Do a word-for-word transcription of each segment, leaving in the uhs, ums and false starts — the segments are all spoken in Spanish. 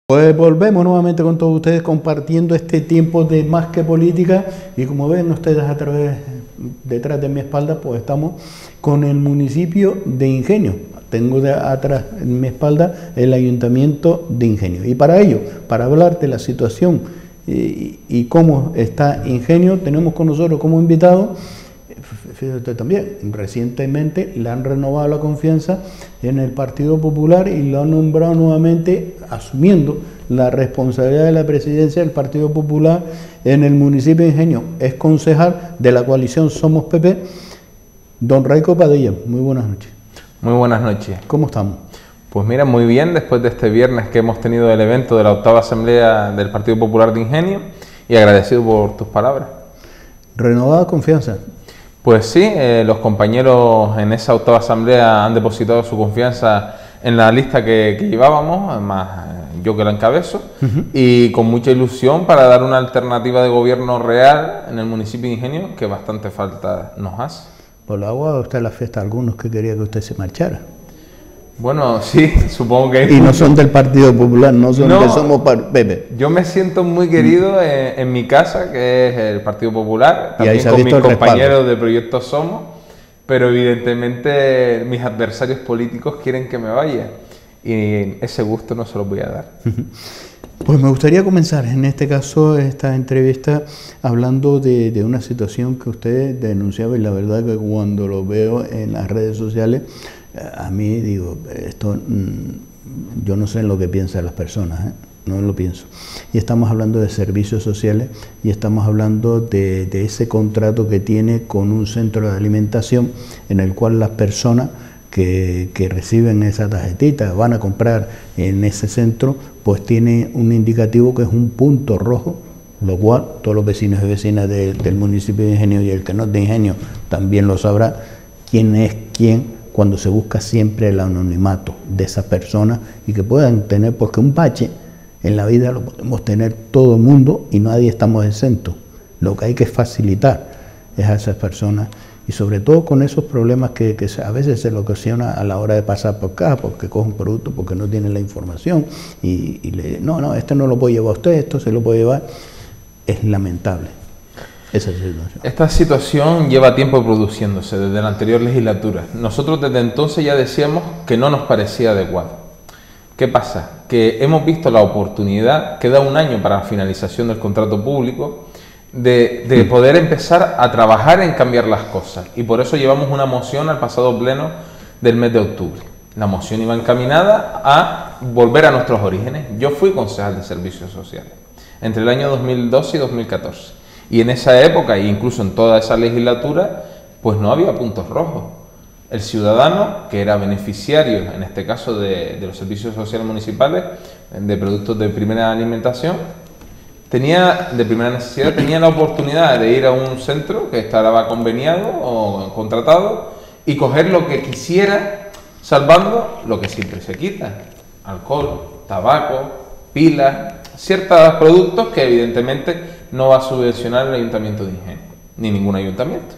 Pues volvemos nuevamente con todos ustedes compartiendo este tiempo de Más que Política, y como ven ustedes a través, detrás de mi espalda, pues estamos con el municipio de Ingenio. Tengo de atrás en mi espalda el ayuntamiento de Ingenio, y para ello, para hablar de la situación y, y cómo está Ingenio, tenemos con nosotros como invitado, fíjate también, recientemente le han renovado la confianza en el Partido Popular y lo han nombrado nuevamente, asumiendo la responsabilidad de la presidencia del Partido Popular en el municipio de Ingenio. Es concejal de la coalición Somos P P, don Raico Padilla. Muy buenas noches. Muy buenas noches. ¿Cómo estamos? Pues mira, muy bien, después de este viernes que hemos tenido el evento de la octava asamblea del Partido Popular de Ingenio, y agradecido por tus palabras. Renovada confianza. Pues sí, eh, los compañeros en esa octava asamblea han depositado su confianza en la lista que, que llevábamos, además eh, yo que la encabezo, uh-huh. y con mucha ilusión para dar una alternativa de gobierno real en el municipio de Ingenio, que bastante falta nos hace. Por la agua, usted la fiesta a algunos que quería que usted se marchara. Bueno, sí, supongo que... Y no son del Partido Popular, no son no, de Somos P P. Yo me siento muy querido en, en mi casa, que es el Partido Popular, también con mis compañeros de Proyecto Somos, pero evidentemente mis adversarios políticos quieren que me vaya, y ese gusto no se lo voy a dar. Pues me gustaría comenzar en este caso esta entrevista hablando de, de una situación que usted denunciaba, y la verdad que cuando lo veo en las redes sociales, a mí digo, esto yo no sé en lo que piensan las personas, ¿eh? No lo pienso. Y estamos hablando de servicios sociales y estamos hablando de, de ese contrato que tiene con un centro de alimentación en el cual las personas que, que reciben esa tarjetita, van a comprar en ese centro, pues tiene un indicativo que es un punto rojo, lo cual todos los vecinos y vecinas de, del municipio de Ingenio, y el que no es de Ingenio también lo sabrá, quién es quién, cuando se busca siempre el anonimato de esas personas, y que puedan tener, porque un bache en la vida lo podemos tener todo el mundo y nadie estamos exentos. Lo que hay que facilitar es a esas personas, y sobre todo con esos problemas que, que a veces se le ocasiona a la hora de pasar por acá, porque coge un producto, porque no tiene la información, y, y le no, no, este no lo puede llevar usted, esto se lo puede llevar. Es lamentable esa situación. Esta situación lleva tiempo produciéndose desde la anterior legislatura. Nosotros desde entonces ya decíamos que no nos parecía adecuado. ¿Qué pasa? Que hemos visto la oportunidad, queda un año para la finalización del contrato público, de, de poder empezar a trabajar en cambiar las cosas, y por eso llevamos una moción al pasado pleno del mes de octubre. La moción iba encaminada a volver a nuestros orígenes. Yo fui concejal de servicios sociales entre el año dos mil doce y dos mil catorce, y en esa época, e incluso en toda esa legislatura, pues no había puntos rojos. El ciudadano, que era beneficiario, en este caso de, de los servicios sociales municipales, de productos de primera alimentación, tenía, de primera necesidad, tenía la oportunidad de ir a un centro que estaba conveniado o contratado y coger lo que quisiera, salvando lo que siempre se quita: alcohol, tabaco, pilas, ciertos productos que evidentemente no va a subvencionar el Ayuntamiento de Ingenio, ni ningún ayuntamiento.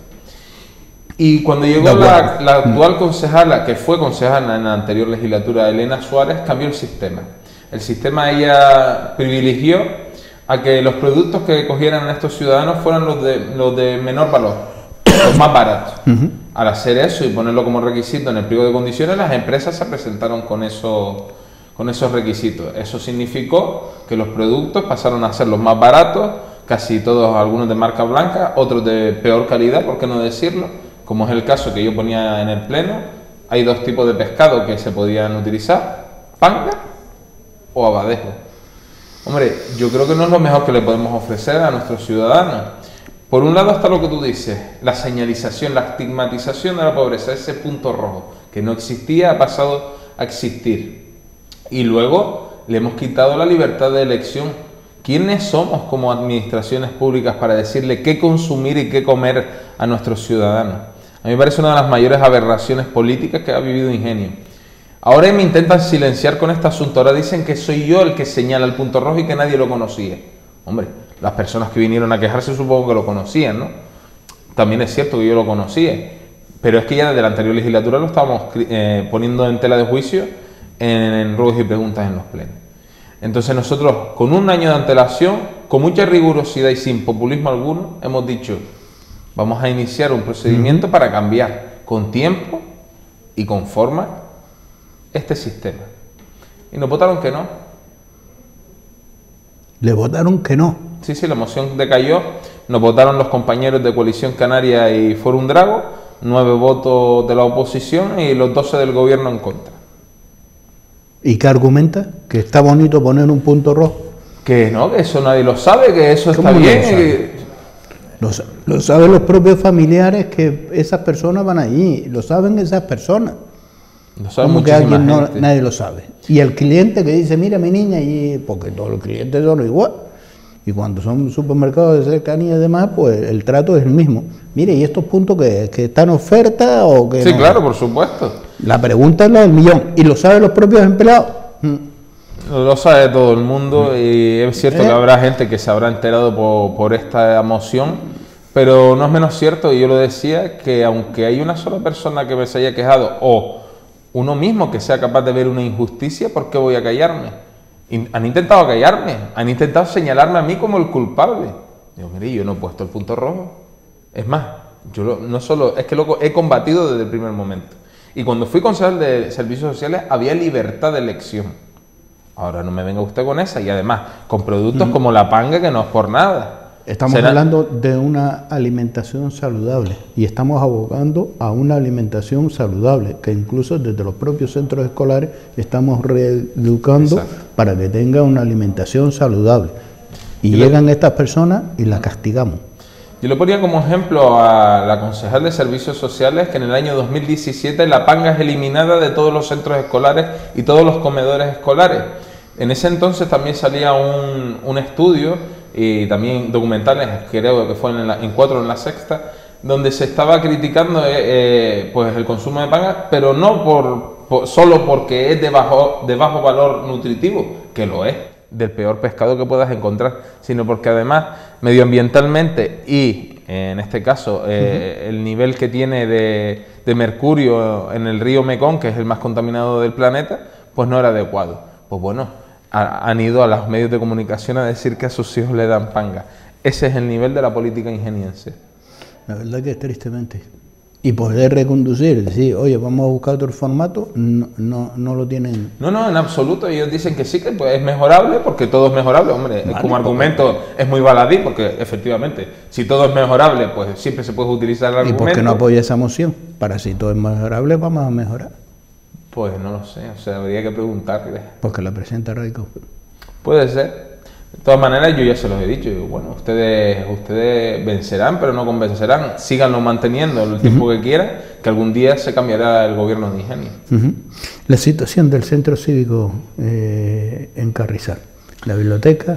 Y cuando llegó la, la actual concejala, que fue concejala en la anterior legislatura, Elena Suárez, cambió el sistema. El sistema ella privilegió a que los productos que cogieran estos ciudadanos fueran los de, los de menor valor, los más baratos. Uh-huh. Al hacer eso y ponerlo como requisito en el pliego de condiciones, las empresas se presentaron con esos, con esos requisitos. Eso significó que los productos pasaron a ser los más baratos, casi todos, algunos de marca blanca, otros de peor calidad, por qué no decirlo, como es el caso que yo ponía en el pleno. Hay dos tipos de pescado que se podían utilizar: panga o abadejo. Hombre, yo creo que no es lo mejor que le podemos ofrecer a nuestros ciudadanos. Por un lado está lo que tú dices, la señalización, la estigmatización de la pobreza, ese punto rojo que no existía, ha pasado a existir. Y luego le hemos quitado la libertad de elección. ¿Quiénes somos como administraciones públicas para decirle qué consumir y qué comer a nuestros ciudadanos? A mí me parece una de las mayores aberraciones políticas que ha vivido Ingenio. Ahora me intentan silenciar con este asunto. Ahora dicen que soy yo el que señala el punto rojo y que nadie lo conocía. Hombre, las personas que vinieron a quejarse supongo que lo conocían, ¿no? También es cierto que yo lo conocía, pero es que ya desde la anterior legislatura lo estábamos eh, poniendo en tela de juicio en, en ruegos y preguntas en los plenos. Entonces nosotros, con un año de antelación, con mucha rigurosidad y sin populismo alguno, hemos dicho, vamos a iniciar un procedimiento uh-huh. para cambiar con tiempo y con forma este sistema. Y nos votaron que no. ¿Le votaron que no? Sí, sí, la moción decayó. Nos votaron los compañeros de Coalición Canaria y Fórum Drago, nueve votos de la oposición y los doce del gobierno en contra. ¿Y qué argumenta? ¿Que está bonito poner un punto rojo? Que no, que eso nadie lo sabe, que eso está bien. Lo, sabe? lo, lo saben los propios familiares, que esas personas van allí, lo saben esas personas. Lo sabe Como que alguien no, nadie lo sabe. Y el cliente que dice, mira mi niña, y porque todos los clientes son igual. Y cuando son supermercados de cercanía y demás, pues el trato es el mismo. Mire, ¿y estos puntos que, que están en oferta o que Sí, no? claro, por supuesto. La pregunta es la del millón. ¿Y lo saben los propios empleados? Lo sabe todo el mundo y es cierto ¿Eh? que habrá gente que se habrá enterado por, por esta moción, pero no es menos cierto, y yo lo decía, que aunque hay una sola persona que me se haya quejado o uno mismo que sea capaz de ver una injusticia, ¿por qué voy a callarme? Han intentado callarme, han intentado señalarme a mí como el culpable. Digo, mire, yo no he puesto el punto rojo. Es más, yo lo, no solo, es que lo he combatido desde el primer momento. Y cuando fui concejal de Servicios Sociales había libertad de elección. Ahora no me venga usted con esa, y además con productos mm. como la panga, que no es por nada. Estamos ¿Será? hablando de una alimentación saludable y estamos abogando a una alimentación saludable, que incluso desde los propios centros escolares estamos reeducando Exacto. para que tenga una alimentación saludable. Y yo llegan le... estas personas y las castigamos. Yo le ponía como ejemplo a la concejal de Servicios Sociales que en el año dos mil diecisiete la panga es eliminada de todos los centros escolares y todos los comedores escolares. En ese entonces también salía un, un estudio y también documentales, creo que fue en, la, en cuatro en la sexta, donde se estaba criticando eh, eh, pues el consumo de panga, pero no por, por solo porque es de bajo, de bajo valor nutritivo, que lo es, del peor pescado que puedas encontrar, sino porque además medioambientalmente y en este caso eh, uh-huh. el nivel que tiene de, de mercurio en el río Mekong, que es el más contaminado del planeta, pues no era adecuado. Pues bueno, han ido a los medios de comunicación a decir que a sus hijos le dan panga. Ese es el nivel de la política ingeniense. La verdad que es tristemente. Y poder reconducir, decir, oye, vamos a buscar otro formato, no, no, no lo tienen. No, no, en absoluto. Ellos dicen que sí, que pues, es mejorable, porque todo es mejorable. Hombre, vale, como argumento porque... es muy baladí, porque efectivamente, si todo es mejorable, pues siempre se puede utilizar el argumento. ¿Y por qué no apoya esa moción? Para si todo es mejorable, vamos a mejorar. Pues no lo sé, o sea, habría que preguntarle. Porque la presenta Raico. Puede ser. De todas maneras, yo ya se los he dicho. Bueno, ustedes ustedes vencerán, pero no convencerán. Síganlo manteniendo el tiempo uh-huh. que quieran, que algún día se cambiará el gobierno de Ingenio. Uh-huh. La situación del centro cívico eh, en Carrizal, la biblioteca.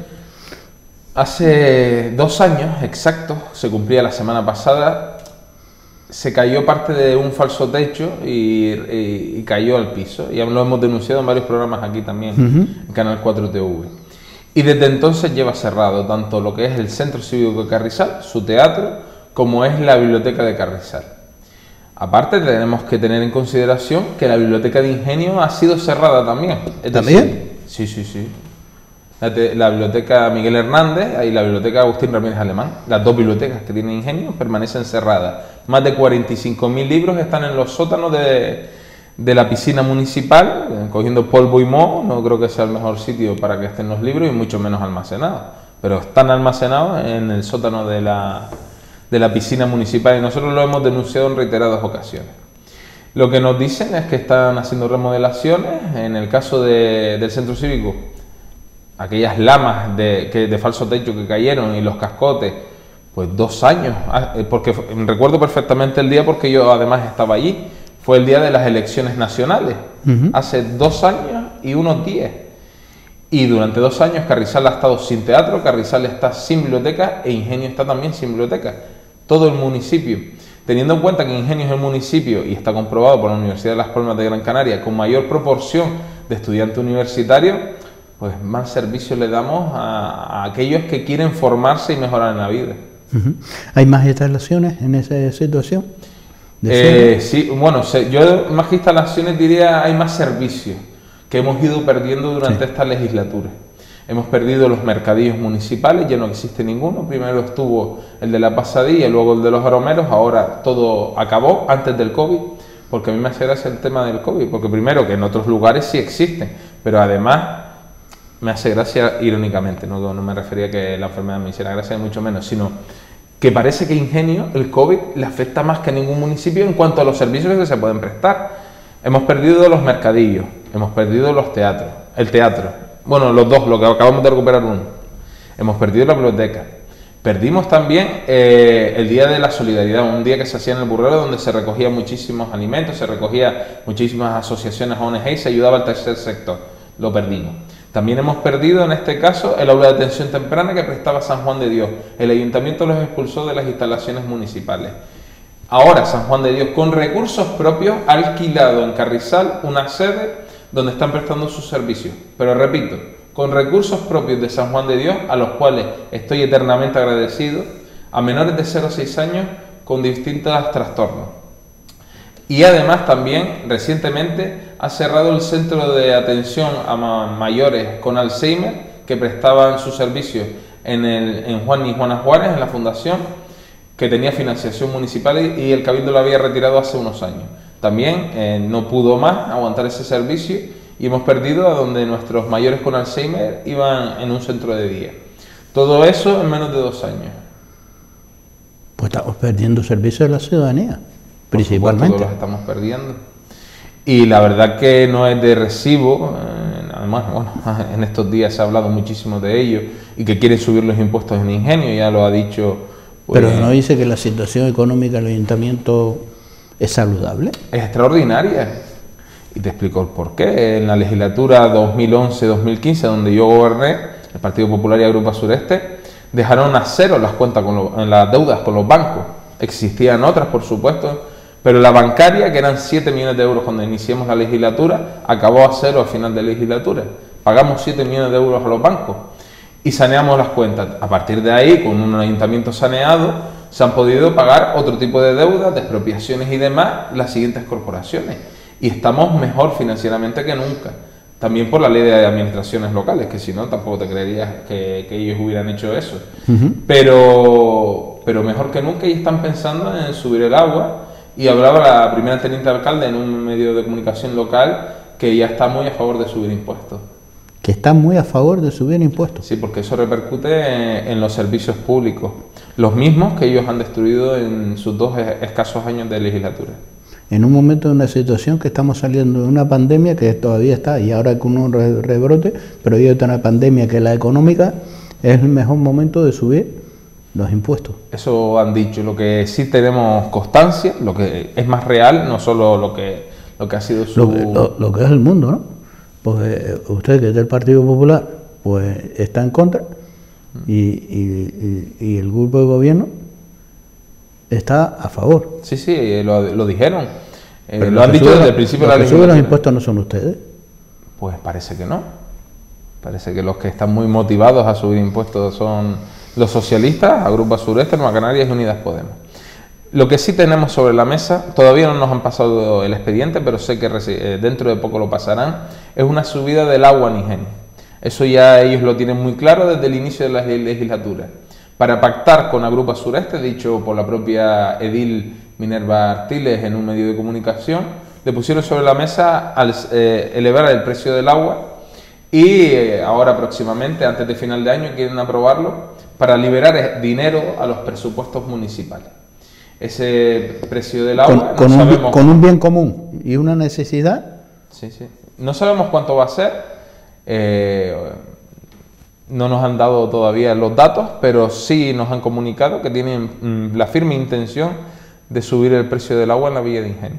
Hace dos años exactos, se cumplía la semana pasada, se cayó parte de un falso techo y, y, y cayó al piso. Ya lo hemos denunciado en varios programas aquí también, uh-huh. en Canal cuatro T V. Y desde entonces lleva cerrado tanto lo que es el Centro Cívico de Carrizal, su teatro, como es la Biblioteca de Carrizal. Aparte tenemos que tener en consideración que la Biblioteca de Ingenio ha sido cerrada también. Es ¿También? Decir, sí, sí, sí. La, la Biblioteca Miguel Hernández y la Biblioteca Agustín Ramírez Alemán, las dos bibliotecas que tiene Ingenio, permanecen cerradas. Más de cuarenta y cinco mil libros están en los sótanos de, de la piscina municipal, cogiendo polvo y moho. No creo que sea el mejor sitio para que estén los libros y mucho menos almacenados. Pero están almacenados en el sótano de la, de la piscina municipal y nosotros lo hemos denunciado en reiteradas ocasiones. Lo que nos dicen es que están haciendo remodelaciones. En el caso de, del centro cívico, aquellas lamas de, que, de falso techo que cayeron y los cascotes, pues dos años, porque recuerdo perfectamente el día porque yo además estaba allí, fue el día de las elecciones nacionales, uh-huh. hace dos años y unos días. Y durante dos años Carrizal ha estado sin teatro, Carrizal está sin biblioteca e Ingenio está también sin biblioteca. Todo el municipio. Teniendo en cuenta que Ingenio es el municipio, y está comprobado por la Universidad de Las Palmas de Gran Canaria, con mayor proporción de estudiantes universitarios, pues más servicios le damos a, a aquellos que quieren formarse y mejorar en la vida. Uh-huh. ¿Hay más instalaciones en esa situación? Eh, sí, bueno, se, yo más que instalaciones diría hay más servicios que hemos ido perdiendo durante sí. esta legislatura. Hemos perdido los mercadillos municipales, ya no existe ninguno. Primero estuvo el de la Pasadilla, luego el de los Aromeros, ahora todo acabó antes del COVID, porque a mí me hace gracia el tema del COVID, porque primero que en otros lugares sí existen, pero además me hace gracia irónicamente, no, no me refería a que la enfermedad me hiciera gracia, ni mucho menos, sino que parece que Ingenio, el COVID, le afecta más que a ningún municipio en cuanto a los servicios que se pueden prestar. Hemos perdido los mercadillos, hemos perdido los teatros, el teatro. Bueno, los dos, lo que acabamos de recuperar uno. Hemos perdido la biblioteca. Perdimos también eh, el Día de la Solidaridad, un día que se hacía en el Burrero donde se recogían muchísimos alimentos, se recogía muchísimas asociaciones O N G y se ayudaba al tercer sector. Lo perdimos. También hemos perdido en este caso el aula de atención temprana que prestaba San Juan de Dios. El ayuntamiento los expulsó de las instalaciones municipales. Ahora San Juan de Dios, con recursos propios, ha alquilado en Carrizal una sede donde están prestando sus servicios. Pero repito, con recursos propios de San Juan de Dios, a los cuales estoy eternamente agradecido, a menores de cero a seis años con distintos trastornos. Y además también, recientemente, ha cerrado el centro de atención a mayores con Alzheimer, que prestaban sus servicios en, el, en Juan y Juana Juárez, en la fundación, que tenía financiación municipal y el Cabildo lo había retirado hace unos años. También eh, no pudo más aguantar ese servicio y hemos perdido a donde nuestros mayores con Alzheimer iban en un centro de día. Todo eso en menos de dos años. Pues estamos perdiendo servicios de la ciudadanía, Por principalmente. Supuesto, los estamos perdiendo. Y la verdad que no es de recibo, eh, además, bueno, en estos días se ha hablado muchísimo de ello y que quieren subir los impuestos en Ingenio, ya lo ha dicho. Pues, pero no dice que la situación económica del ayuntamiento es saludable. Es extraordinaria. Y te explico el por qué. En la legislatura dos mil once dos mil quince, donde yo goberné, el Partido Popular y Agrupa Sureste, dejaron a cero las cuentas con lo, en las deudas con los bancos. Existían otras, por supuesto, pero la bancaria, que eran siete millones de euros cuando iniciamos la legislatura, acabó a cero al final de la legislatura. Pagamos siete millones de euros a los bancos y saneamos las cuentas. A partir de ahí, con un ayuntamiento saneado, se han podido pagar otro tipo de deudas, de expropiaciones y demás, las siguientes corporaciones. Y estamos mejor financieramente que nunca. También por la ley de administraciones locales, que si no, tampoco te creerías que, que ellos hubieran hecho eso. Uh-huh. Pero, pero mejor que nunca, y están pensando en subir el agua. Y hablaba la primera teniente alcalde en un medio de comunicación local que ya está muy a favor de subir impuestos. Que está muy a favor de subir impuestos. Sí, porque eso repercute en los servicios públicos, los mismos que ellos han destruido en sus dos escasos años de legislatura. En un momento de una situación que estamos saliendo de una pandemia que todavía está, y ahora con un rebrote, pero hay otra pandemia que es la económica, es el mejor momento de subir los impuestos. Eso han dicho. Lo que sí tenemos constancia, lo que es más real, no solo lo que, lo que ha sido su... Lo que, lo, lo que es el mundo, ¿no? Porque usted, que es del Partido Popular, pues está en contra, y, y, y, y el grupo de gobierno está a favor. Sí, sí, lo, lo dijeron. Eh, lo han dicho desde el principio de la legislatura. ¿Los que suben los impuestos no son ustedes? Pues parece que no. Parece que los que están muy motivados a subir impuestos son los socialistas, Agrupa Sureste, Nueva Canarias y Unidas Podemos. Lo que sí tenemos sobre la mesa, todavía no nos han pasado el expediente, pero sé que dentro de poco lo pasarán, es una subida del agua en Ingenio. Eso ya ellos lo tienen muy claro desde el inicio de la legislatura. Para pactar con Agrupa Sureste, dicho por la propia edil Minerva Artiles en un medio de comunicación, le pusieron sobre la mesa al eh, elevar el precio del agua y eh, ahora próximamente, antes de final de año, quieren aprobarlo para liberar dinero a los presupuestos municipales. Ese precio del agua... Con, no con, sabemos, un, con un bien común y una necesidad. Sí, sí. No sabemos cuánto va a ser. Eh, no nos han dado todavía los datos, pero sí nos han comunicado que tienen mm, la firme intención de subir el precio del agua en la Villa de Ingenio.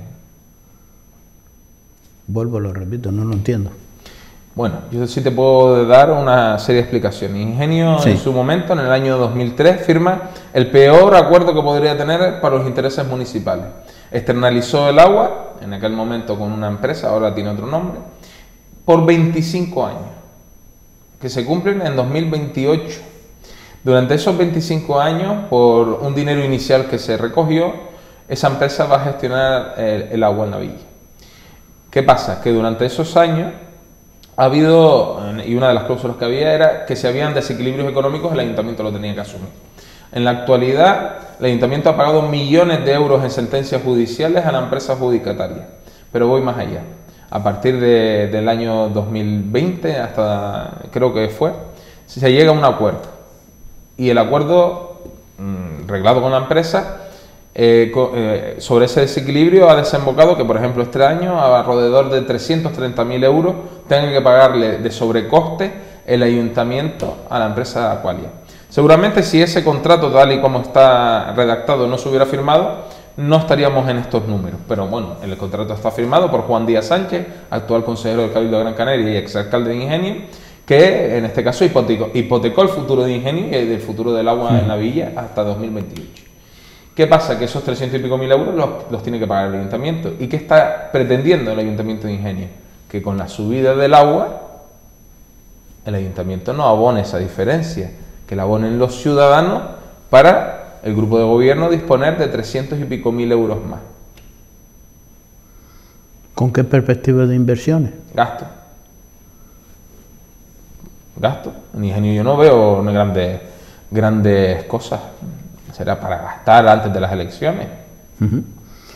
Vuelvo, lo repito, no lo entiendo. Bueno, yo sí te puedo dar una serie de explicaciones. Ingenio, sí, en su momento, en el año dos mil tres, firma el peor acuerdo que podría tener para los intereses municipales. Externalizó el agua, en aquel momento con una empresa, ahora tiene otro nombre, por veinticinco años, que se cumplen en dos mil veintiocho. Durante esos veinticinco años, por un dinero inicial que se recogió, esa empresa va a gestionar el, el agua en la villa. ¿Qué pasa? Que durante esos años ha habido, y una de las cláusulas que había era que si habían desequilibrios económicos el ayuntamiento lo tenía que asumir. En la actualidad, el ayuntamiento ha pagado millones de euros en sentencias judiciales a la empresa adjudicataria. Pero voy más allá. A partir de, del año dos mil veinte, hasta creo que fue, se llega a un acuerdo. Y el acuerdo, mmm, reglado con la empresa, eh, co eh, sobre ese desequilibrio ha desembocado que, por ejemplo, este año, a alrededor de trescientos treinta mil euros, tenga que pagarle de sobrecoste el ayuntamiento a la empresa Aqualia. Seguramente si ese contrato, tal y como está redactado, no se hubiera firmado, no estaríamos en estos números. Pero bueno, el contrato está firmado por Juan Díaz Sánchez, actual consejero del Cabildo de Gran Canaria y exalcalde de Ingenio, que en este caso hipotecó, hipotecó el futuro de Ingenio y el futuro del agua en la villa hasta dos mil veintiocho. ¿Qué pasa? Que esos trescientos y pico mil euros los, los tiene que pagar el ayuntamiento. ¿Y qué está pretendiendo el ayuntamiento de Ingenio? Que con la subida del agua, el ayuntamiento no abone esa diferencia, que la abonen los ciudadanos para el grupo de gobierno disponer de trescientos y pico mil euros más. ¿Con qué perspectiva de inversiones? Gasto. Gasto. En Ingenio yo no veo grandes, grandes cosas. Será para gastar antes de las elecciones. Uh-huh.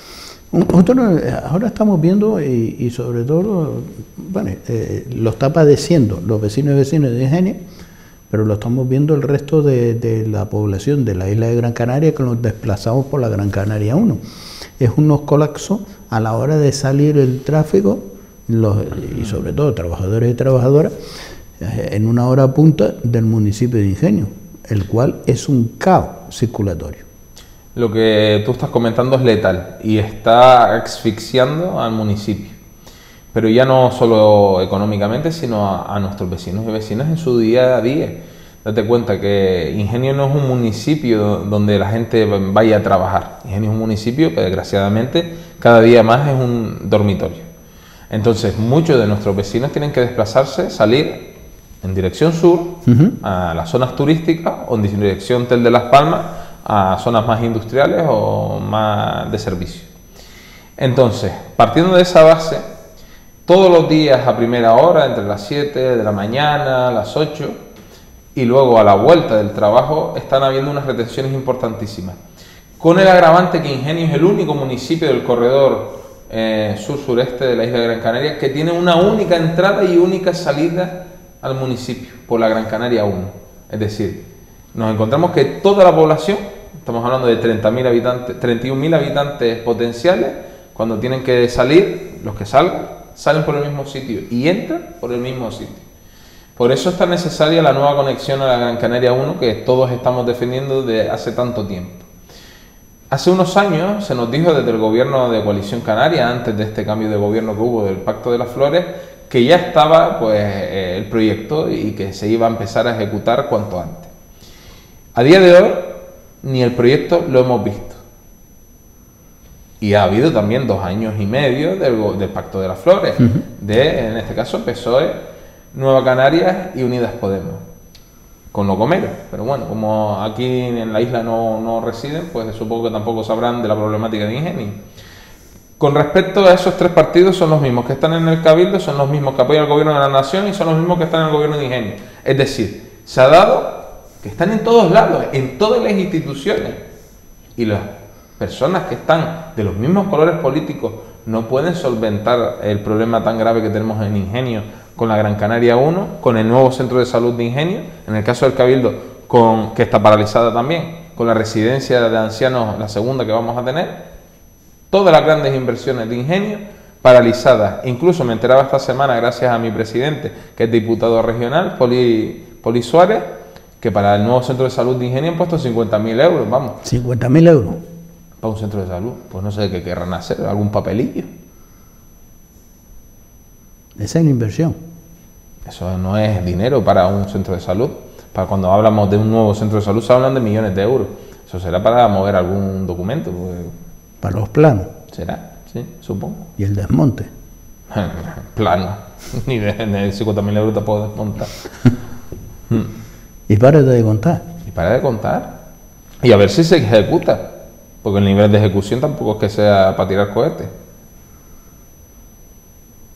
Nosotros ahora estamos viendo y, y sobre todo, bueno, eh, lo está padeciendo los vecinos y vecinas de Ingenio, pero lo estamos viendo el resto de, de la población de la isla de Gran Canaria, que nos desplazamos por la Gran Canaria uno. Es unos colapsos a la hora de salir el tráfico, los, y sobre todo trabajadores y trabajadoras, en una hora punta del municipio de Ingenio, el cual es un caos circulatorio. Lo que tú estás comentando es letal y está asfixiando al municipio, pero ya no solo económicamente, sino a, a nuestros vecinos y vecinas en su día a día. Date cuenta que Ingenio no es un municipio donde la gente vaya a trabajar. Ingenio es un municipio que desgraciadamente cada día más es un dormitorio. Entonces muchos de nuestros vecinos tienen que desplazarse, salir en dirección sur, uh-huh, a las zonas turísticas, o en dirección Tel de Las Palmas, a zonas más industriales o más de servicio. Entonces, partiendo de esa base, todos los días a primera hora, entre las siete de la mañana, las ocho, y luego a la vuelta del trabajo, están habiendo unas retenciones importantísimas. Con el agravante que Ingenio es el único municipio del corredor eh, sur-sureste de la isla de Gran Canaria que tiene una única entrada y única salida al municipio por la Gran Canaria uno. Es decir, nos encontramos que toda la población, estamos hablando de treinta mil habitantes, treinta y un mil habitantes potenciales, cuando tienen que salir, los que salgan, salen por el mismo sitio y entran por el mismo sitio. Por eso es tan necesaria la nueva conexión a la Gran Canaria uno que todos estamos defendiendo desde hace tanto tiempo. Hace unos años se nos dijo desde el gobierno de Coalición Canaria, antes de este cambio de gobierno que hubo del Pacto de las Flores, que ya estaba pues eh, el proyecto y que se iba a empezar a ejecutar cuanto antes. A día de hoy, ni el proyecto lo hemos visto. Y ha habido también dos años y medio del, del Pacto de las Flores, uh-huh, de, en este caso, P S O E, Nueva Canarias y Unidas Podemos, con los Gomeros. Pero bueno, como aquí en la isla no, no residen, pues supongo que tampoco sabrán de la problemática de Ingenio. Con respecto a esos tres partidos, son los mismos que están en el Cabildo, son los mismos que apoyan al gobierno de la nación y son los mismos que están en el gobierno de Ingenio. Es decir, se ha dado que están en todos lados, en todas las instituciones, y las personas que están de los mismos colores políticos no pueden solventar el problema tan grave que tenemos en Ingenio con la Gran Canaria uno, con el nuevo centro de salud de Ingenio, en el caso del Cabildo, con, que está paralizada también, con la residencia de ancianos, la segunda que vamos a tener. Todas las grandes inversiones de Ingenio paralizadas. Incluso me enteraba esta semana, gracias a mi presidente, que es diputado regional, Poli, Poli Suárez, que para el nuevo centro de salud de Ingenio han puesto cincuenta mil euros, vamos. ¿cincuenta mil euros? Para un centro de salud. Pues no sé qué querrán hacer, algún papelillo. Esa es la inversión. Eso no es dinero para un centro de salud. Para cuando hablamos de un nuevo centro de salud se hablan de millones de euros. Eso será para mover algún documento. Pues... para los planos. Será, sí, supongo. ¿Y el desmonte? Plano. Ni de, de cincuenta mil euros te puedo desmontar. Y para de contar. Y para de contar. Y a ver si se ejecuta. Porque el nivel de ejecución tampoco es que sea para tirar cohetes.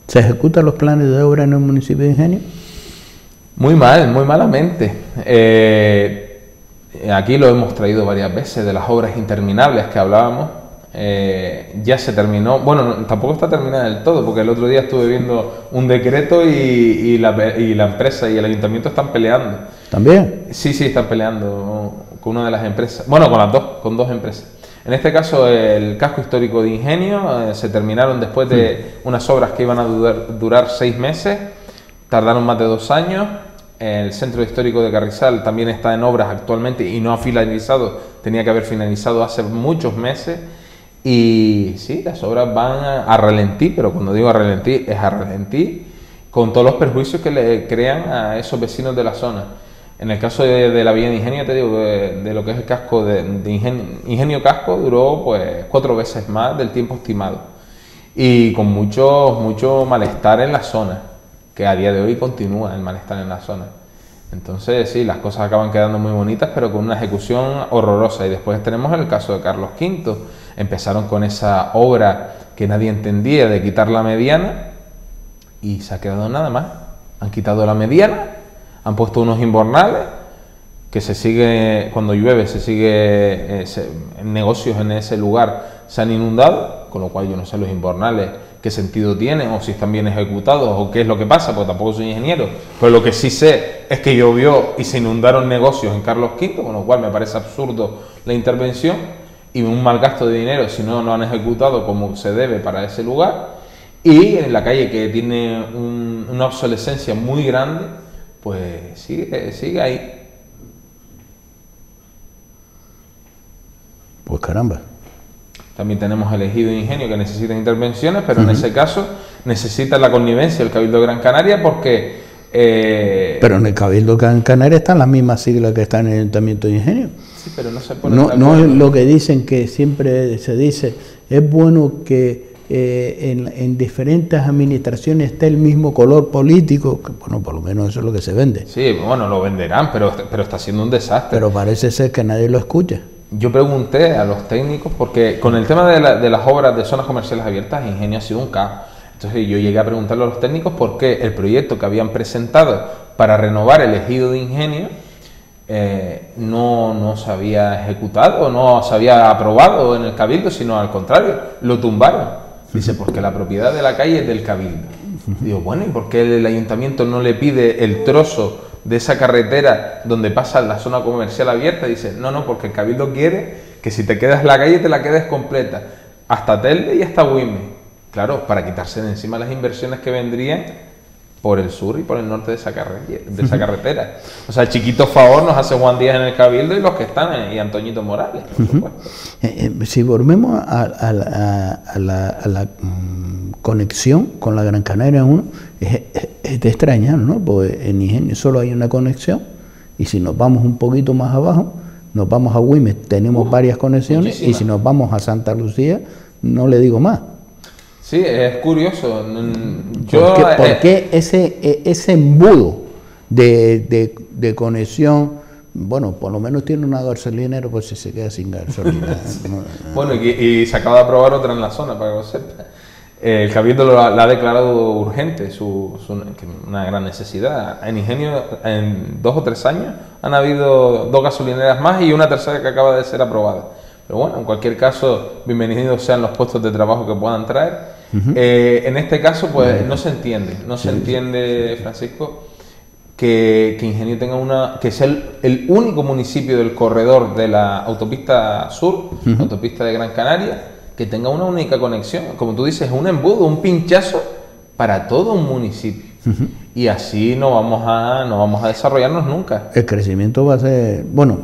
¿Se ejecutan los planes de obra en el municipio de Ingenio? Muy mal, muy malamente. Eh, aquí lo hemos traído varias veces de las obras interminables que hablábamos. Eh, ya se terminó, bueno, no, tampoco está terminada del todo, porque el otro día estuve viendo un decreto y, y, la, y la empresa y el ayuntamiento están peleando. ¿También? Sí, sí, están peleando con una de las empresas, bueno, con las dos, con dos empresas. En este caso, el casco histórico de Ingenio eh, se terminaron después de unas obras que iban a durar, durar seis meses, tardaron más de dos años. El centro histórico de Carrizal también está en obras actualmente y no ha finalizado, tenía que haber finalizado hace muchos meses. Y sí, las obras van a, a ralentí, pero cuando digo a ralentí, es a ralentí, con todos los perjuicios que le crean a esos vecinos de la zona. En el caso de, de la vía de Ingenio, te digo, de, de lo que es el casco de, de Ingenio, Ingenio Casco, duró pues cuatro veces más del tiempo estimado. Y con mucho, mucho malestar en la zona, que a día de hoy continúa el malestar en la zona. Entonces, sí, las cosas acaban quedando muy bonitas, pero con una ejecución horrorosa. Y después tenemos el caso de Carlos Quinto. Empezaron con esa obra que nadie entendía de quitar la mediana y se ha quedado nada más. Han quitado la mediana, han puesto unos invernales que se sigue, cuando llueve, se sigue, eh, se, negocios en ese lugar se han inundado, con lo cual yo no sé los invernales qué sentido tienen, o si están bien ejecutados, o qué es lo que pasa, porque tampoco soy ingeniero, pero lo que sí sé es que llovió y se inundaron negocios en Carlos Quinto, con lo cual me parece absurdo la intervención y un mal gasto de dinero si no lo han ejecutado como se debe para ese lugar. Y en la calle, que tiene un, una obsolescencia muy grande, pues sigue, sigue ahí. Pues caramba. También tenemos el ejido de Ingenio, que necesita intervenciones, pero uh-huh. en ese caso necesita la connivencia del Cabildo de Gran Canaria, porque... Eh, pero en el Cabildo de Gran Canaria están las mismas siglas que están en el Ayuntamiento de Ingenio. Sí, pero no se pone... No, no es lo que dicen, que siempre se dice, es bueno que eh, en, en diferentes administraciones esté el mismo color político, que, bueno, por lo menos eso es lo que se vende. Sí, bueno, lo venderán, pero, pero está siendo un desastre. Pero parece ser que nadie lo escucha. Yo pregunté a los técnicos, porque con el tema de, la, de las obras de zonas comerciales abiertas, Ingenio ha sido un caos. Entonces yo llegué a preguntarle a los técnicos por qué el proyecto que habían presentado para renovar el ejido de Ingenio eh, no, no se había ejecutado, no se había aprobado en el Cabildo, sino al contrario, lo tumbaron. Dice, porque la propiedad de la calle es del Cabildo. Digo, bueno, ¿y por qué el ayuntamiento no le pide el trozo de esa carretera donde pasa la zona comercial abierta? Dice, no, no, porque el Cabildo quiere que si te quedas la calle te la quedes completa, hasta Telde y hasta Güime. Claro, para quitarse de encima las inversiones que vendrían por el sur y por el norte de esa, de esa carretera. O sea, chiquito favor nos hace Juan Díaz en el Cabildo y los que están, y Antoñito Morales, por supuesto. Eh, eh, si volvemos a, a, a, a la, a la um, conexión con la Gran Canaria uno, es, es, es de extrañar, ¿no? Porque en Ingenio solo hay una conexión, y si nos vamos un poquito más abajo, nos vamos a Güime, tenemos uh, varias conexiones, muchísimas. Y si nos vamos a Santa Lucía, no le digo más. Sí, es curioso. Yo, ¿Por qué, por eh, qué ese, ese embudo de, de, de conexión? Bueno, por lo menos tiene una gasolinera, pues si se queda sin gasolina. Sí. No, no. Bueno, y, y se acaba de aprobar otra en la zona, para que lo sepa. El Cabildo lo, la ha declarado urgente, su, su, una gran necesidad. En Ingenio, en dos o tres años, han habido dos gasolineras más y una tercera que acaba de ser aprobada. Pero bueno, en cualquier caso, bienvenidos sean los puestos de trabajo que puedan traer. Uh-huh. eh, en este caso, pues uh-huh. no se entiende, no sí, se entiende, Francisco, que, que Ingenio tenga una, que sea el, el único municipio del corredor de la autopista sur, uh-huh. la autopista de Gran Canaria, que tenga una única conexión. Como tú dices, un embudo, un pinchazo para todo un municipio. Uh-huh. Y así no vamos a no vamos a desarrollarnos nunca. El crecimiento va a ser, bueno,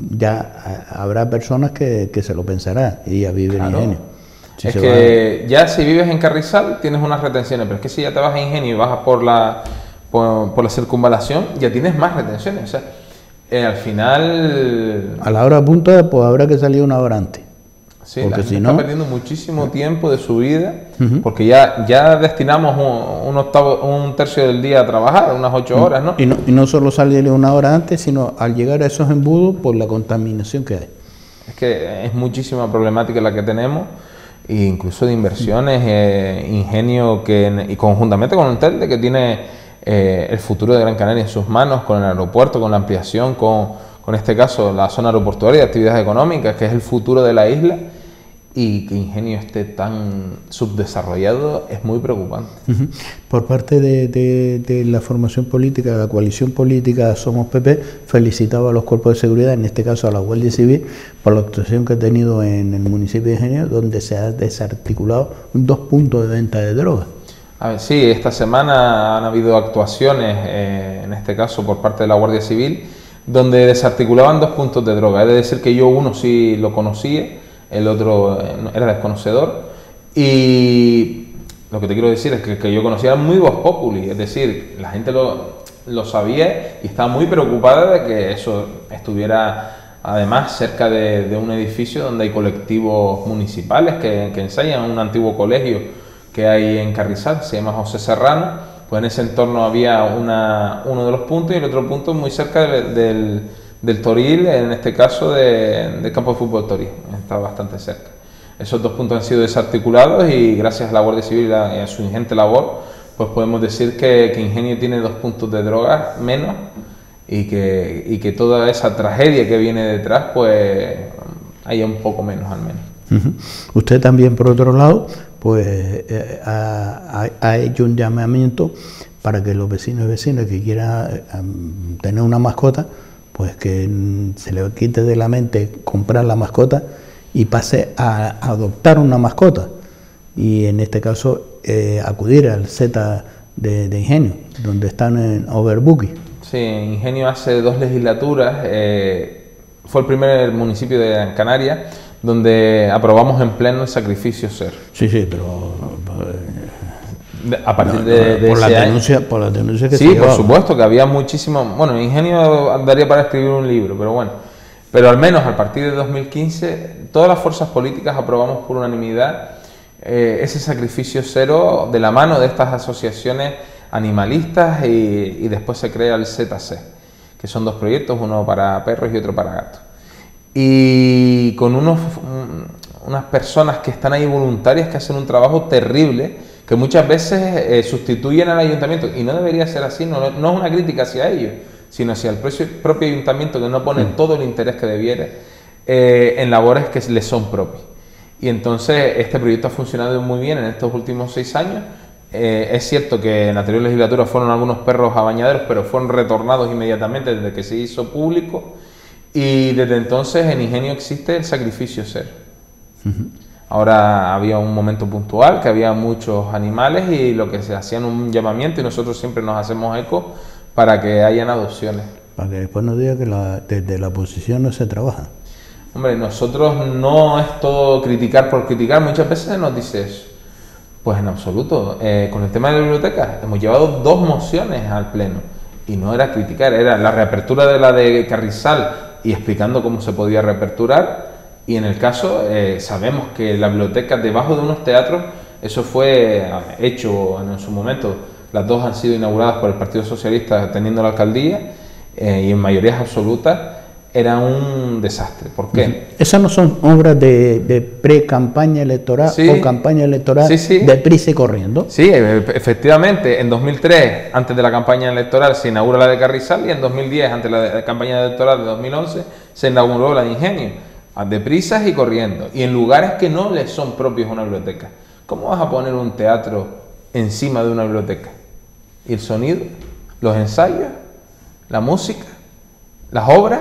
ya habrá personas que, que se lo pensarán y ya viven claro. en Ingenio. Si es que a... ya si vives en Carrizal tienes unas retenciones, pero es que si ya te vas a Ingenio y vas por la por, por la circunvalación, ya tienes más retenciones. O sea, eh, al final... A la hora punta, pues habrá que salir una hora antes. Sí, porque la gente si no... está perdiendo muchísimo tiempo de su vida, uh-huh. porque ya, ya destinamos un, un, octavo, un tercio del día a trabajar, unas ocho horas, ¿no? Y, no, y no solo salir una hora antes, sino al llegar a esos embudos por la contaminación que hay. Es que es muchísima problemática la que tenemos. e incluso de inversiones, eh, Ingenio, que, y conjuntamente con Telde, que tiene eh, el futuro de Gran Canaria en sus manos, con el aeropuerto, con la ampliación, con, con este caso la zona aeroportuaria de actividades económicas, que es el futuro de la isla, y que Ingenio esté tan subdesarrollado es muy preocupante. Uh-huh. Por parte de, de, de la formación política, la coalición política Somos P P, felicitaba a los cuerpos de seguridad, en este caso a la Guardia Civil, por la actuación que ha tenido en el municipio de Ingenio, donde se ha desarticulado dos puntos de venta de drogas. A ver, sí, esta semana han habido actuaciones, eh, en este caso por parte de la Guardia Civil, donde desarticulaban dos puntos de droga. Es de decir que yo uno sí lo conocía, el otro era desconocedor, y lo que te quiero decir es que, que yo conocía muy vox populi, es decir, la gente lo, lo sabía y estaba muy preocupada de que eso estuviera además cerca de, de un edificio donde hay colectivos municipales que, que ensayan, un antiguo colegio que hay en Carrizal, se llama José Serrano. Pues en ese entorno había una, uno de los puntos, y el otro punto muy cerca del, del del Toril, en este caso de, del campo de fútbol Toril, está bastante cerca. Esos dos puntos han sido desarticulados y gracias a la Guardia Civil y a, a su ingente labor, pues podemos decir que, que Ingenio tiene dos puntos de drogas menos, y que, y que toda esa tragedia que viene detrás, pues haya un poco menos al menos. Uh-huh. Usted también, por otro lado, pues eh, ha, ha, ha hecho un llamamiento para que los vecinos y vecinas que quieran eh, tener una mascota, pues que se le quite de la mente comprar la mascota y pase a adoptar una mascota, y en este caso eh, acudir al Z de, de Ingenio, donde están en overbooking. Sí, Ingenio hace dos legislaturas eh, fue el primer municipio de Gran Canaria donde aprobamos en pleno el sacrificio cero. Sí, sí, pero... A partir no, de, de por, ese la año. denuncia, por la denuncia que sí, se por llevaba. supuesto que había muchísimo. Bueno, Ingenio andaría para escribir un libro, pero bueno. Pero al menos a partir de dos mil quince, todas las fuerzas políticas aprobamos por unanimidad eh, ese sacrificio cero de la mano de estas asociaciones animalistas, y, y después se crea el Z C, que son dos proyectos, uno para perros y otro para gatos. Y con unos, unas personas que están ahí voluntarias que hacen un trabajo terrible, que muchas veces eh, sustituyen al ayuntamiento, y no debería ser así, no, no es una crítica hacia ellos, sino hacia el propio ayuntamiento, que no pone todo el interés que debiera eh, en labores que les son propias. Y entonces este proyecto ha funcionado muy bien en estos últimos seis años. Eh, es cierto que en la anterior legislatura fueron algunos perros a bañaderos, pero fueron retornados inmediatamente desde que se hizo público, y desde entonces en Ingenio existe el sacrificio cero. Uh-huh. Ahora había un momento puntual que había muchos animales, y lo que se hacían un llamamiento, y nosotros siempre nos hacemos eco para que hayan adopciones. Para que después nos diga que la, desde la oposición no se trabaja. Hombre, nosotros no es todo criticar por criticar, muchas veces se nos dice eso. Pues en absoluto. Eh, con el tema de la biblioteca hemos llevado dos mociones al Pleno, y no era criticar, era la reapertura de la de Carrizal y explicando cómo se podía reaperturar. Y en el caso, eh, sabemos que la biblioteca debajo de unos teatros, eso fue hecho en su momento, las dos han sido inauguradas por el Partido Socialista teniendo la alcaldía, eh, y en mayorías absolutas, era un desastre. ¿Por qué? ¿Esas no son obras de, de pre-campaña electoral sí, o campaña electoral sí, sí. deprisa y corriendo? Sí, efectivamente. En dos mil tres, antes de la campaña electoral, se inaugura la de Carrizal, y en dos mil diez, antes de la campaña electoral de dos mil once, se inauguró la de Ingenio. Deprisas y corriendo, y en lugares que no les son propios a una biblioteca. ¿Cómo vas a poner un teatro encima de una biblioteca? ¿Y el sonido? ¿Los ensayos? ¿La música? ¿Las obras?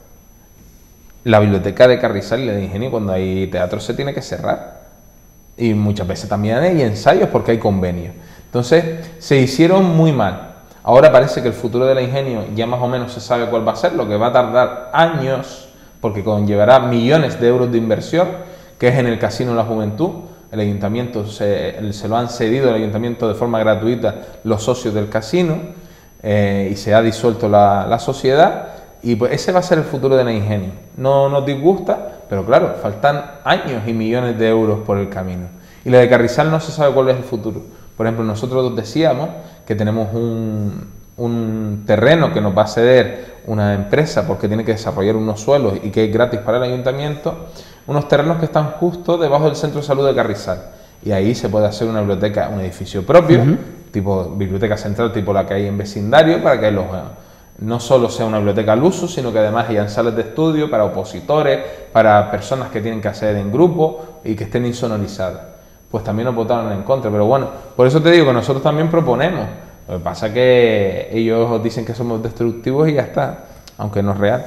La biblioteca de Carrizal y la de Ingenio, cuando hay teatro, se tiene que cerrar, y muchas veces también hay ensayos porque hay convenios. Entonces se hicieron muy mal. Ahora parece que el futuro de la Ingenio ya más o menos se sabe cuál va a ser, lo que va a tardar años, porque conllevará millones de euros de inversión, que es en el Casino de la Juventud. El ayuntamiento se, se lo han cedido al ayuntamiento de forma gratuita los socios del casino, eh, y se ha disuelto la, la sociedad, y pues ese va a ser el futuro de la Ingenio. No nos disgusta, pero claro, faltan años y millones de euros por el camino. Y la de Carrizal no se sabe cuál es el futuro. Por ejemplo, nosotros decíamos que tenemos un, un terreno que nos va a ceder una empresa porque tiene que desarrollar unos suelos y que es gratis para el ayuntamiento. unos terrenos que están justo debajo del Centro de Salud de Carrizal. Y ahí se puede hacer una biblioteca, un edificio propio, uh-huh. tipo biblioteca central, tipo la que hay en vecindario, para que los, no solo sea una biblioteca al uso, sino que además hayan salas de estudio para opositores, para personas que tienen que hacer en grupo y que estén insonorizadas. Pues también nos votaron en contra, pero bueno, por eso te digo que nosotros también proponemos. Lo que pasa es que ellos dicen que somos destructivos y ya está, aunque no es real.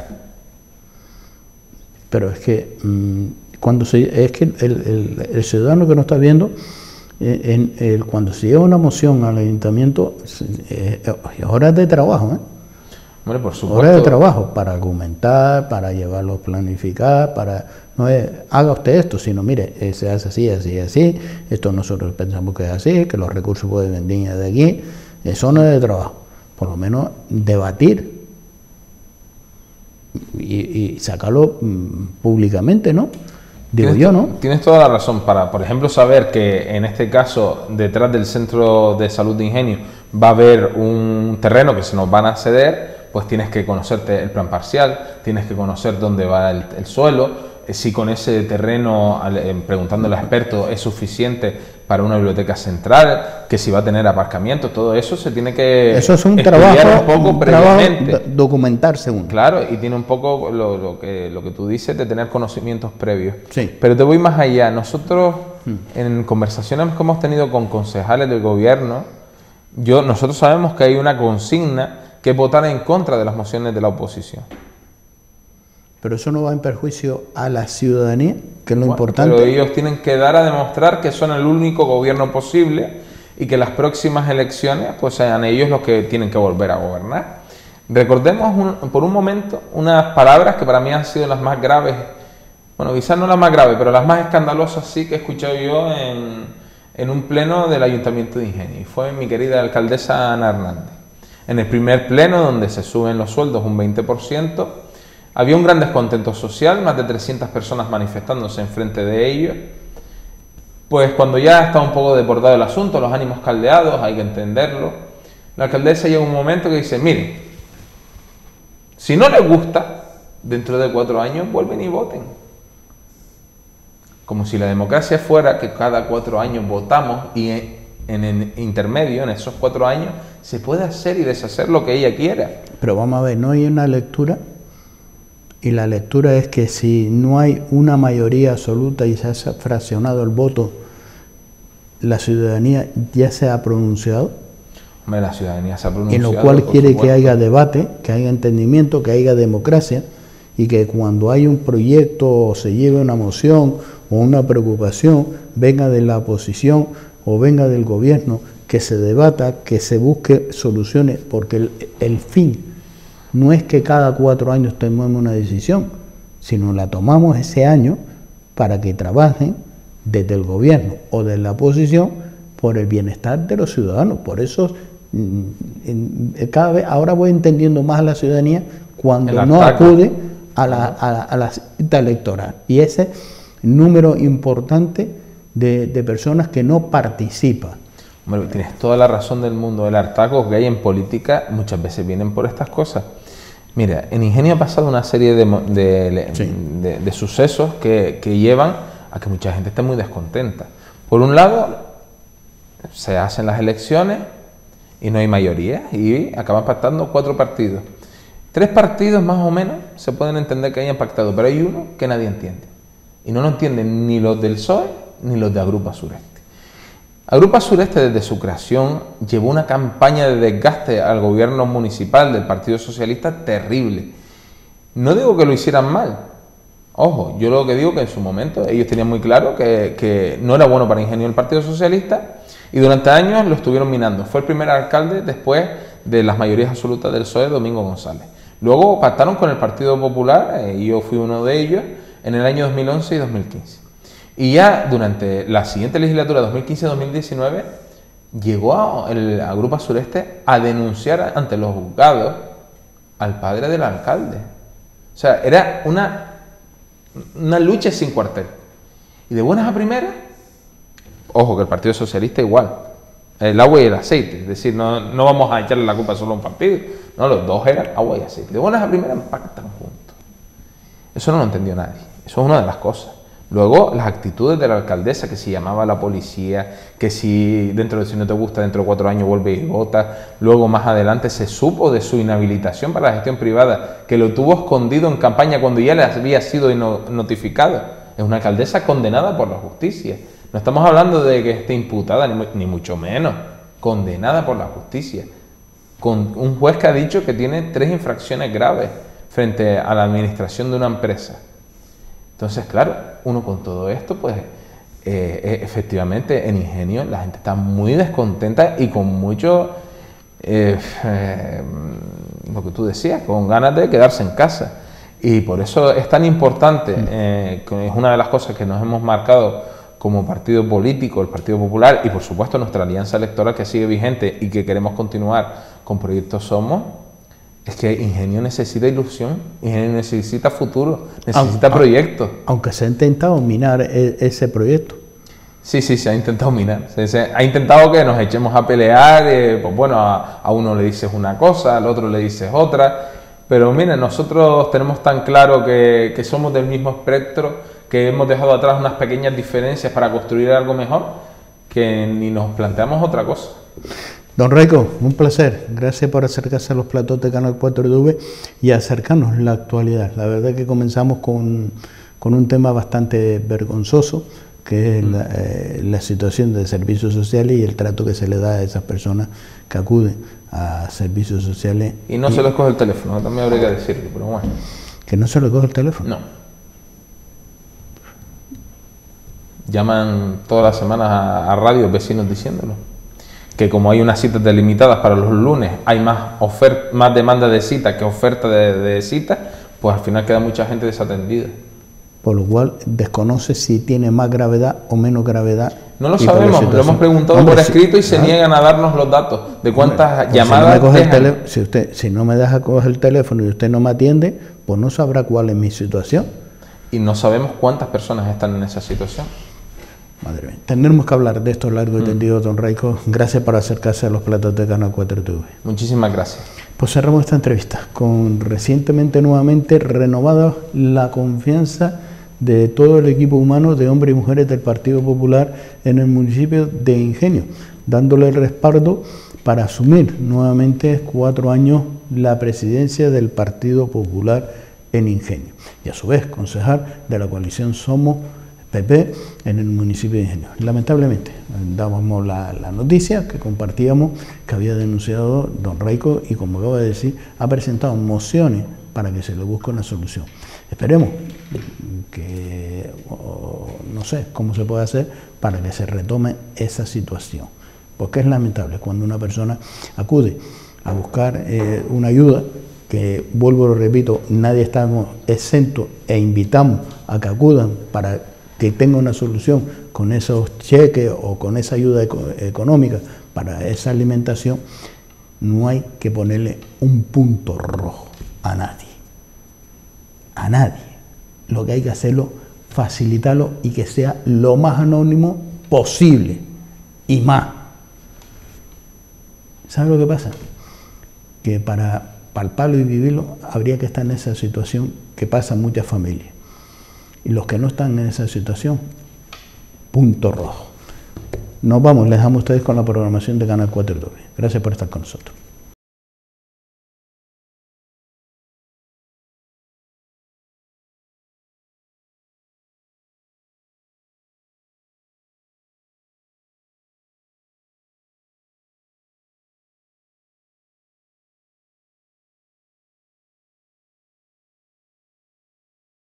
Pero es que mmm, cuando se, es que el, el, el ciudadano que nos está viendo, eh, en, el, cuando se lleva una moción al ayuntamiento, eh, es hora de trabajo, ¿eh? Hombre, por supuesto. Hora de trabajo para argumentar, para llevarlo a planificar, para no es haga usted esto, sino mire, eh, se hace así, así, así, esto nosotros pensamos que es así, que los recursos pueden venir de aquí. Eso no es de trabajo, por lo menos debatir y, y sacarlo mmm, públicamente, ¿no? Digo tienes, yo, ¿no? Tienes toda la razón para, por ejemplo, saber que en este caso, detrás del Centro de Salud de Ingenio, va a haber un terreno que se nos van a ceder, pues tienes que conocerte el plan parcial, tienes que conocer dónde va el, el suelo, si con ese terreno, preguntándole a expertos, es suficiente para una biblioteca central, que si va a tener aparcamiento, todo eso se tiene que eso es un trabajo, un poco un previamente. Trabajo, documentarse uno. Claro, y tiene un poco lo, lo, que, lo que tú dices de tener conocimientos previos. Sí. Pero te voy más allá. Nosotros, hmm. en conversaciones que hemos tenido con concejales del gobierno, yo, nosotros sabemos que hay una consigna que es votar en contra de las mociones de la oposición. Pero eso no va en perjuicio a la ciudadanía, que es lo bueno, importante. Pero ellos tienen que dar a demostrar que son el único gobierno posible y que las próximas elecciones pues sean ellos los que tienen que volver a gobernar. Recordemos un, por un momento unas palabras que para mí han sido las más graves, bueno, quizás no las más graves, pero las más escandalosas sí que he escuchado yo en, en un pleno del Ayuntamiento de Ingenio. Y fue mi querida alcaldesa Ana Hernández. En el primer pleno, donde se suben los sueldos un veinte por ciento, había un gran descontento social, más de trescientas personas manifestándose enfrente de ellos. Pues cuando ya está un poco desbordado el asunto, los ánimos caldeados, hay que entenderlo, la alcaldesa llega un momento que dice, miren, si no les gusta, dentro de cuatro años vuelven y voten. Como si la democracia fuera que cada cuatro años votamos y en el intermedio, en esos cuatro años, se puede hacer y deshacer lo que ella quiera. Pero vamos a ver, ¿no hay una lectura? Y la lectura es que si no hay una mayoría absoluta y se ha fraccionado el voto, la ciudadanía ya se ha pronunciado. Hombre, la ciudadanía se ha pronunciado. En lo cual quiere supuesto. que haya debate, que haya entendimiento, que haya democracia y que cuando hay un proyecto o se lleve una moción o una preocupación, venga de la oposición o venga del gobierno, que se debata, que se busque soluciones, porque el, el fin no es que cada cuatro años tomemos una decisión, sino la tomamos ese año para que trabajen desde el gobierno o de la oposición por el bienestar de los ciudadanos. Por eso cada vez ahora voy entendiendo más a la ciudadanía cuando no acude a la, a la, a la cita electoral. Y ese número importante de, de personas que no participan. Bueno, tienes toda la razón del mundo. El hartazgo que hay en política muchas veces vienen por estas cosas. Mira, en Ingenio ha pasado una serie de, de, sí. de, de sucesos que, que llevan a que mucha gente esté muy descontenta. Por un lado, se hacen las elecciones y no hay mayoría y acaban pactando cuatro partidos. Tres partidos más o menos se pueden entender que hayan pactado, pero hay uno que nadie entiende. Y no lo entienden ni los del P S O E ni los de Agrupa Sureste. Agrupa Sureste desde su creación llevó una campaña de desgaste al gobierno municipal del Partido Socialista terrible. No digo que lo hicieran mal. Ojo, yo lo que digo que en su momento ellos tenían muy claro que, que no era bueno para Ingenio el Partido Socialista y durante años lo estuvieron minando. Fue el primer alcalde después de las mayorías absolutas del P S O E, Domingo González. Luego pactaron con el Partido Popular, eh, y yo fui uno de ellos, en el año dos mil once y dos mil quince. Y ya durante la siguiente legislatura, dos mil quince a dos mil diecinueve, llegó a, el a Agrupa Sureste a denunciar ante los juzgados al padre del alcalde. O sea, era una, una lucha sin cuartel. Y de buenas a primeras, ojo que el Partido Socialista igual, el agua y el aceite, es decir, no, no vamos a echarle la culpa solo a un partido, no, los dos eran agua y aceite. De buenas a primeras pactan juntos. Eso no lo entendió nadie, eso es una de las cosas. Luego, las actitudes de la alcaldesa, que si llamaba a la policía, que si dentro de si no te gusta, dentro de cuatro años vuelve y vota. Luego, más adelante, se supo de su inhabilitación para la gestión privada, que lo tuvo escondido en campaña cuando ya le había sido notificado. Es una alcaldesa condenada por la justicia. No estamos hablando de que esté imputada, ni, ni mucho menos. Condenada por la justicia. Con un juez que ha dicho que tiene tres infracciones graves frente a la administración de una empresa. Entonces, claro, uno con todo esto, pues, eh, efectivamente, en Ingenio la gente está muy descontenta y con mucho, eh, eh, lo que tú decías, con ganas de quedarse en casa. Y por eso es tan importante, eh, que es una de las cosas que nos hemos marcado como partido político, el Partido Popular, y por supuesto nuestra alianza electoral que sigue vigente y que queremos continuar con Proyecto Somos. Es que Ingenio necesita ilusión, Ingenio necesita futuro, necesita aunque, proyectos. Aunque se ha intentado minar e ese proyecto. Sí, sí, se ha intentado minar. Se, se ha intentado que nos echemos a pelear, eh, pues bueno, a, a uno le dices una cosa, al otro le dices otra. Pero miren, nosotros tenemos tan claro que, que somos del mismo espectro, que hemos dejado atrás unas pequeñas diferencias para construir algo mejor, que ni nos planteamos otra cosa. Don Raico, un placer. Gracias por acercarse a los platos de Canal cuatro T V y acercarnos a la actualidad. La verdad es que comenzamos con, con un tema bastante vergonzoso, que es la, eh, la situación de servicios sociales y el trato que se le da a esas personas que acuden a servicios sociales. Y no y, se les coge el teléfono, también habría que decirlo, pero bueno. ¿Que no se les coge el teléfono? No. Llaman todas las semanas a, a radio vecinos diciéndolo. Que como hay unas citas delimitadas para los lunes, hay más, más demanda de citas que oferta de, de citas, pues al final queda mucha gente desatendida. Por lo cual desconoce si tiene más gravedad o menos gravedad. No lo sabemos, lo hemos preguntado Hombre, por escrito y se claro. niegan a darnos los datos de cuántas Hombre, pues llamadas si no, me coge el si, usted, si no me deja coger el teléfono y usted no me atiende, pues no sabrá cuál es mi situación. Y no sabemos cuántas personas están en esa situación. Madre mía, tendremos que hablar de esto largo y tendido, mm. don Raico. Gracias por acercarse a los platos de Canal cuatro T V. Muchísimas gracias. Pues cerramos esta entrevista con recientemente nuevamente renovada la confianza de todo el equipo humano de hombres y mujeres del Partido Popular en el municipio de Ingenio, dándole el respaldo para asumir nuevamente cuatro años la presidencia del Partido Popular en Ingenio. Y a su vez, concejal de la coalición Somos P P en el municipio de Ingenio. Lamentablemente, dábamos la, la noticia que compartíamos que había denunciado don Raico y, como acabo de decir, ha presentado mociones para que se le busque una solución. Esperemos que, o, no sé cómo se puede hacer para que se retome esa situación, porque es lamentable cuando una persona acude a buscar eh, una ayuda, que vuelvo, lo repito, nadie estamos exentos e invitamos a que acudan para que tenga una solución con esos cheques o con esa ayuda eco económica para esa alimentación. No hay que ponerle un punto rojo a nadie, a nadie. Lo que hay que hacerlo, facilitarlo y que sea lo más anónimo posible y más. ¿Sabe lo que pasa? Que para palparlo y vivirlo habría que estar en esa situación que pasa en muchas familias. Y los que no están en esa situación, punto rojo. Nos vamos, les dejamos a ustedes con la programación de Canal cuatro T V. Gracias por estar con nosotros.